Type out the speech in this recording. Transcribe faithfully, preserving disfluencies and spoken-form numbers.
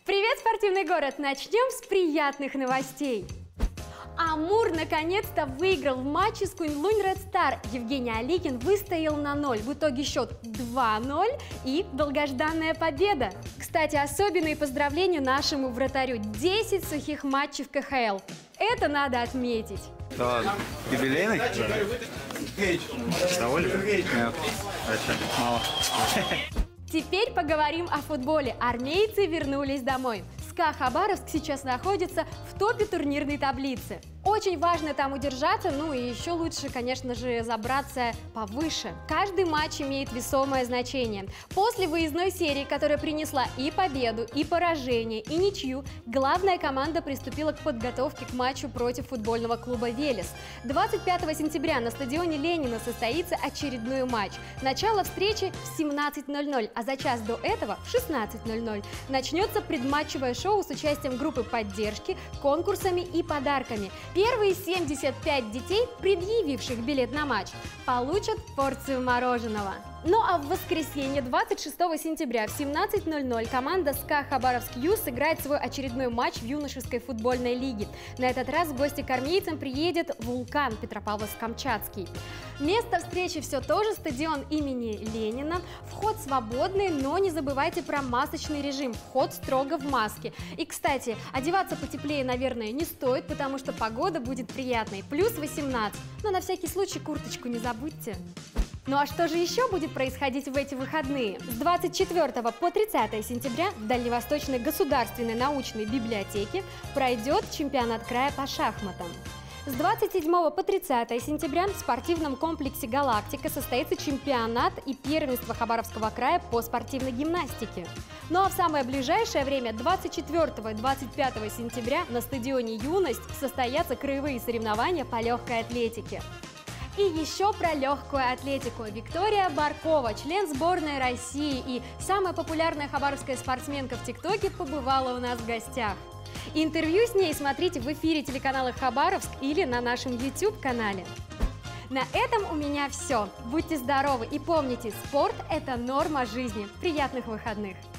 Привет, спортивный город! Начнем с приятных новостей. Амур наконец-то выиграл в матче с Куньлунь Ред Стар. Евгений Аликин выстоял на ноль. В итоге счет два ноль и долгожданная победа. Кстати, особенные поздравления нашему вратарю. десять сухих матчей в ка ха эл. Это надо отметить. Да, юбилейный? Да. Доволен? Нет. Мало. Теперь поговорим о футболе. Армейцы вернулись домой. СКА Хабаровск сейчас находится в топе турнирной таблицы. Очень важно там удержаться, ну и еще лучше, конечно же, забраться повыше. Каждый матч имеет весомое значение. После выездной серии, которая принесла и победу, и поражение, и ничью, главная команда приступила к подготовке к матчу против футбольного клуба «Велес». двадцать пятого сентября на стадионе Ленина состоится очередной матч. Начало встречи в семнадцать ноль ноль, а за час до этого в шестнадцать ноль ноль начнется предматчевое шоу с участием группы поддержки, конкурсами и подарками. Первые семьдесят пять детей, предъявивших билет на матч, получат порцию мороженого. Ну а в воскресенье двадцать шестого сентября в семнадцать ноль ноль команда СКА Хабаровск Ю сыграет свой очередной матч в юношеской футбольной лиге. На этот раз в гости к армейцам приедет «Вулкан» Петропавловск-Камчатский. Место встречи все тоже стадион имени Ленина. Вход свободный, но не забывайте про масочный режим. Вход строго в маске. И, кстати, одеваться потеплее, наверное, не стоит, потому что погода будет приятной. Плюс восемнадцать. Но на всякий случай курточку не забудьте. Ну а что же еще будет происходить в эти выходные? С двадцать четвёртого по тридцатое сентября в Дальневосточной государственной научной библиотеке пройдет чемпионат края по шахматам. С двадцать седьмого по тридцатое сентября в спортивном комплексе «Галактика» состоится чемпионат и первенство Хабаровского края по спортивной гимнастике. Ну а в самое ближайшее время, двадцать четвёртого и двадцать пятого сентября, на стадионе «Юность» состоятся краевые соревнования по легкой атлетике. И еще про легкую атлетику. Виктория Баркова, член сборной России и самая популярная хабаровская спортсменка в ТикТоке, побывала у нас в гостях. Интервью с ней смотрите в эфире телеканала «Хабаровск» или на нашем ютуб-канале. На этом у меня все. Будьте здоровы и помните, спорт – это норма жизни. Приятных выходных!